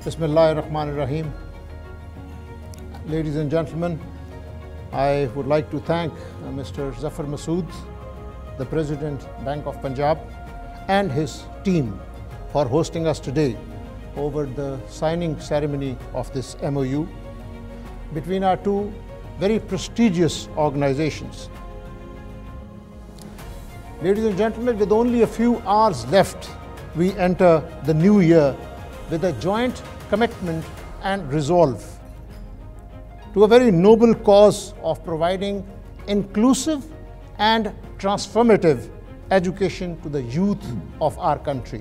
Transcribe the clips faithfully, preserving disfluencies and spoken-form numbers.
Bismillah ar-Rahman ar-Rahim. Ladies and gentlemen, I would like to thank uh, Mister Zafar Masood, the President, Bank of Punjab, and his team for hosting us today over the signing ceremony of this M O U between our two very prestigious organizations. Ladies and gentlemen, with only a few hours left, we enter the new year with a joint commitment and resolve to a very noble cause of providing inclusive and transformative education to the youth of our country.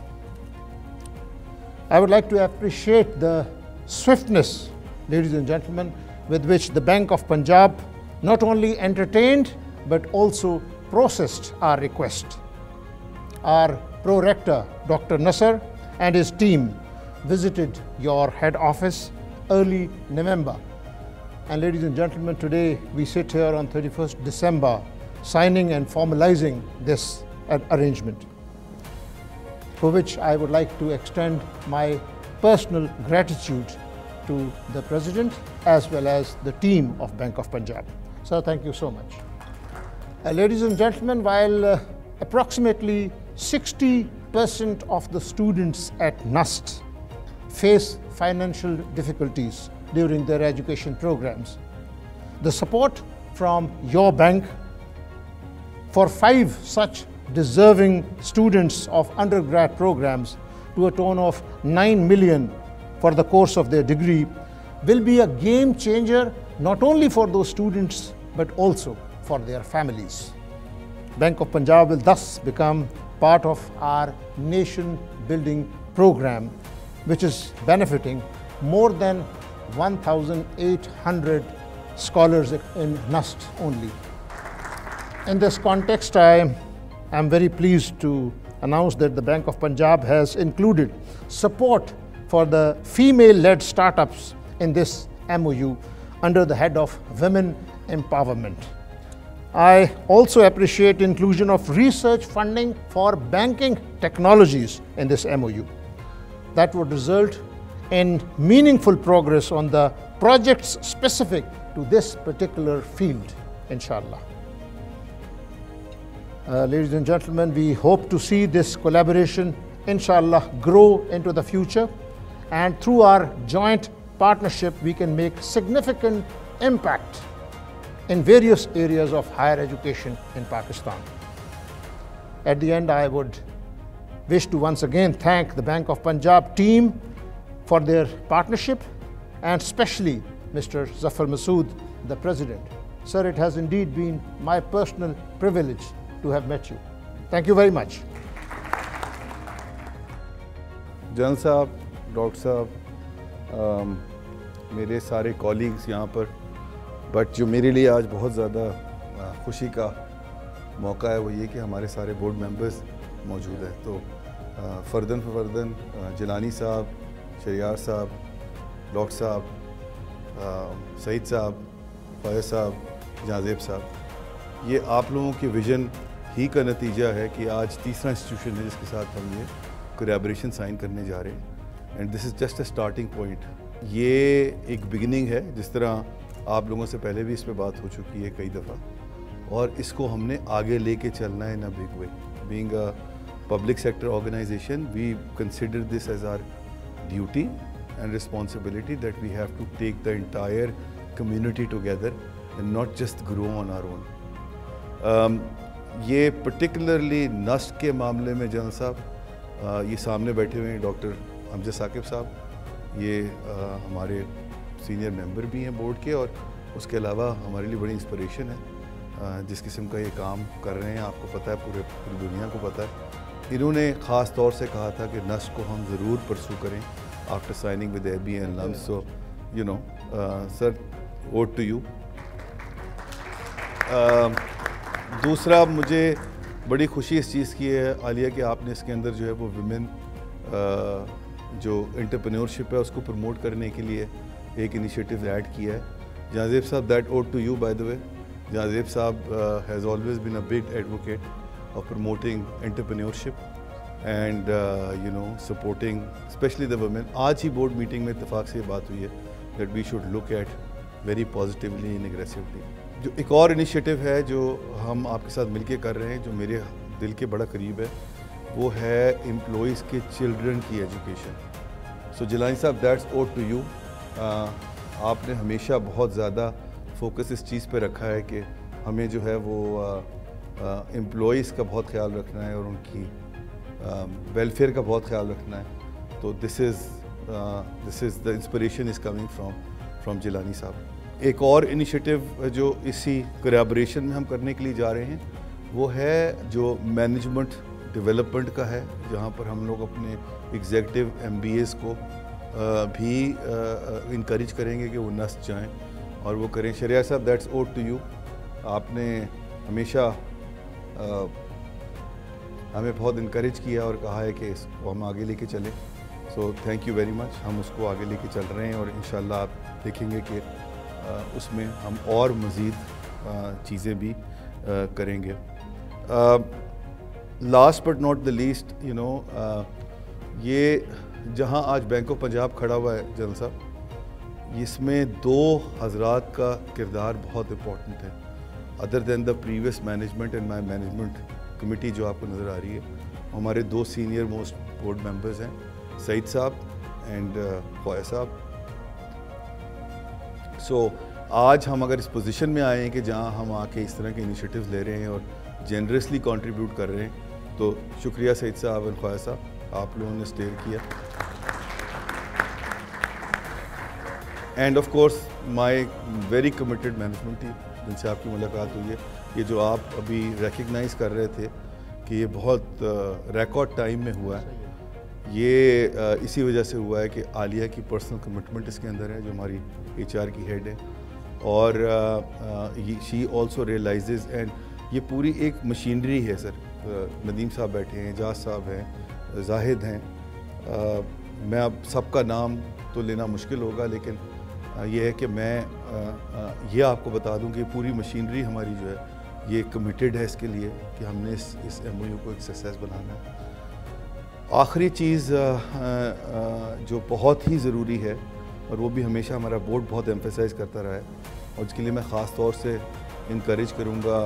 I would like to appreciate the swiftness, ladies and gentlemen, with which the Bank of Punjab not only entertained but also processed our request. Our Pro-Rector, Doctor Nasser, and his team visited your head office early November. And ladies and gentlemen, today we sit here on thirty-first December signing and formalizing this arrangement, for which I would like to extend my personal gratitude to the President as well as the team of Bank of Punjab. Sir, thank you so much. Uh, ladies and gentlemen, while uh, approximately sixty percent of the students at N U S T face financial difficulties during their education programs, the support from your bank for five such deserving students of undergrad programs to a tone of nine million for the course of their degree will be a game changer not only for those students but also for their families. Bank of Punjab will thus become part of our nation building program, which is benefiting more than one thousand eight hundred scholars in N U S T only. In this context, I am very pleased to announce that the Bank of Punjab has included support for the female-led startups in this M O U under the head of Women Empowerment. I also appreciate inclusion of research funding for banking technologies in this M O U. That would result in meaningful progress on the projects specific to this particular field, inshallah. Uh, ladies and gentlemen, we hope to see this collaboration, inshallah, grow into the future, and through our joint partnership, we can make significant impact in various areas of higher education in Pakistan. At the end, I would wish to once again thank the Bank of Punjab team for their partnership, and especially Mister Zafar Masood, the President. Sir, it has indeed been my personal privilege to have met you. Thank you very much. General Sahab, Doctor Sahab, um, मेरे सारे colleagues यहाँ पर, but जो मेरे लिए आज बहुत ज़्यादा खुशी का मौका है वो ये कि हमारे सारे बोर्ड मेंबर्स मौजूद हैं. तो फर्दन फर्दन जिलानी साहब, शरियार साहब, डॉक्टर साहब, सईद साहब, फैज़ साहब, जाज़ेब साहब, ये आप लोगों के विज़न ही का नतीजा है कि आज तीसरा इंस्टीट्यूशन है जिसके साथ हम ये कोलैबोरेशन साइन करने जा रहे हैं. And this is just a starting point. ये एक बिगिनिंग है. जिस तरह आप लोगों से पहले भी इस पे बात हो चुकी है कई दफ़ा, और इसको हमने आगे लेके चलना है in a big way. Being a public sector organization, we consider this as our duty and responsibility that we have to take the entire community together and not just grow on our own. Um, ये particularly N U S T के मामले में general साहब, ये सामने बैठे हुए हैं डॉक्टर अमजद साकिब साहब, ये आ, हमारे सीनियर मेंबर भी हैं बोर्ड के, और उसके अलावा हमारे लिए बड़ी इंस्पिरेशन है. आ, जिस किस्म का ये काम कर रहे हैं आपको पता है, पूरे पूरी दुनिया को पता है. इन्होंने ख़ास तौर से कहा था कि N U S T को हम ज़रूर परसू करें after signing with A B and LUMS. So you know sir, vote to you. दूसरा, मुझे बड़ी खुशी इस चीज़ की है आलिया कि आपने इसके अंदर जो है वो विमेन जो एंटरप्रेन्योरशिप है उसको प्रमोट करने के लिए एक इनिशिएटिव ऐड किया है. Jazeb sahib, that vote to you by the way. Jazeeb Saab uh, has always been a big advocate of promoting entrepreneurship and you know supporting specially the women. آج ہی بورڈ میٹنگ میں اتفاق سے یہ بات ہوئی ہے that we should look at very positively and aggressively. جو ایک اور انیشیٹو ہے جو ہم آپ کے ساتھ مل کے کر رہے ہیں جو میرے دل کے بڑا قریب ہے وہ ہے امپلائیز کے چلڈرن کی ایجوکیشن. سو جیلانی صاحب دیٹس اوٹ ٹو یو. آپ نے ہمیشہ بہت زیادہ فوکس اس چیز پہ رکھا ہے کہ ہمیں جو ہے وہ امپلائیز کا بہت خیال رکھنا ہے اور ان کی ویلفیئر کا بہت خیال رکھنا ہے. تو this is this is the inspiration is coming from from Jilani sahib. ایک اور انیشیٹو جو اسی کولیبریشن میں ہم کرنے کے لیے جا رہے ہیں وہ ہے جو مینجمنٹ ڈیولپمنٹ کا ہے, جہاں پر ہم لوگ اپنے ایگزیکٹو ایم بی ایز کو بھی انکریج کریں گے کہ وہ نسٹ جائیں اور وہ کریں. شریعہ صاحب دیٹس اوٹ ٹو یو. آپ نے ہمیشہ ہمیں بہت انکریج کیا اور کہا ہے کہ اس کو ہم آگے لے کے چلیں. So thank you very much. ہم اس کو آگے لے کے چل رہے ہیں اور انشاءاللہ آپ دیکھیں گے کہ اس میں ہم اور مزید چیزیں بھی کریں گے. Last but not the least you know یہ جہاں آج بینک آف پنجاب کھڑا ہوا ہے جنرل صاحب, اس میں دو حضرات کا کردار بہت امپورٹنٹ ہے other than the previous management and my management committee جو آپ کو نظر آ رہی ہے. ہمارے دو سینئر موسٹ بورڈ ممبرز ہیں, سعید صاحب اینڈ خواجہ صاحب. سو آج ہم اگر اس پوزیشن میں آئے ہیں کہ جہاں ہم آ کے اس طرح کے انیشیٹیوز لے رہے ہیں اور جنرسلی کنٹریبیوٹ کر رہے ہیں, تو شکریہ سعید صاحب اور خواجہ صاحب, آپ لوگوں نے اسٹیئر کیا. And of course my very committed management team جن سے آپ کی ملاقات ہوئی ہے. یہ جو آپ ابھی ریکگنائز کر رہے تھے کہ یہ بہت ریکارڈ ٹائم میں ہوا ہے, یہ اسی وجہ سے ہوا ہے کہ عالیہ کی پرسنل کمٹمنٹ اس کے اندر ہے جو ہماری ایچ آر کی ہیڈ ہے, اور شی آلسو ریئلائزز. اینڈ یہ پوری ایک مشینری ہے سر. ندیم صاحب بیٹھے ہیں, اعجاز صاحب ہیں, زاہد ہیں. میں اب سب کا نام تو لینا مشکل ہوگا, لیکن یہ ہے کہ میں یہ آپ کو بتا دوں کہ پوری مشینری ہماری جو ہے یہ کمیٹیڈ ہے اس کے لیے کہ ہم نے اس اس ایم او یو کو ایک سکسیس بنانا ہے. آخری چیز جو بہت ہی ضروری ہے اور وہ بھی ہمیشہ ہمارا بورڈ بہت ایمفیسائز کرتا رہا ہے, اور اس کے لیے میں خاص طور سے انکریج کروں گا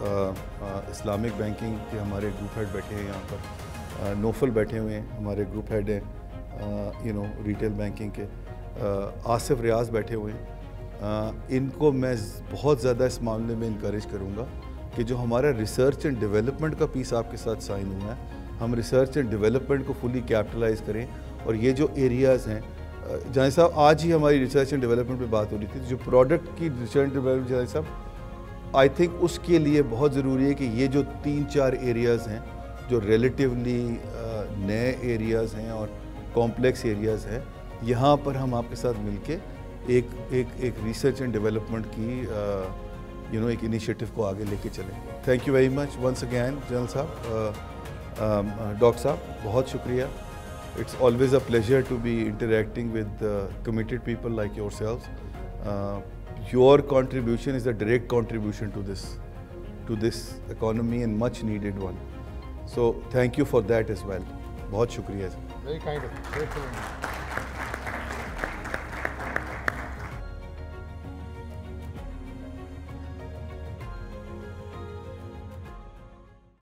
اسلامک بینکنگ کے ہمارے گروپ ہیڈ بیٹھے ہیں یہاں پر, نوفل بیٹھے ہوئے ہیں ہمارے گروپ ہیڈ ہیں یو نو ریٹیل بینکنگ کے, آصف ریاض بیٹھے ہوئے ہیں. ان کو میں بہت زیادہ اس معاملے میں انکریج کروں گا کہ جو ہمارا ریسرچ اینڈ ڈیولپمنٹ کا پیس آپ کے ساتھ سائن ہوا ہے, ہم ریسرچ اینڈ ڈیولپمنٹ کو فلی کیپٹلائز کریں. اور یہ جو ایریاز ہیں جہاں صاحب آج ہی ہماری ریسرچ اینڈ ڈیولپمنٹ پہ بات ہو رہی تھی, جو پروڈکٹ کی ریسرچ اینڈ ڈیولپمنٹ جہاں صاحب آئی تھنک اس کے لیے بہت ضروری ہے کہ یہ جو تین چار ایریاز ہیں جو ریلیٹیولی نئے ایریاز ہیں اور کمپلیکس ایریاز ہیں, یہاں پر ہم آپ کے ساتھ مل کے ایک ایک ایک ریسرچ اینڈ ڈیولپمنٹ کی یو نو ایک انیشیٹو کو آگے لے کے چلیں. Thank you very much once again general sahib. Doctor sahib بہت شکریہ. It's always a pleasure to be interacting with committed people like yourself. Your contribution is a direct contribution to this to this economy and much needed one. So thank you for that as well. بہت شکریہ. Very kind of you. Grateful.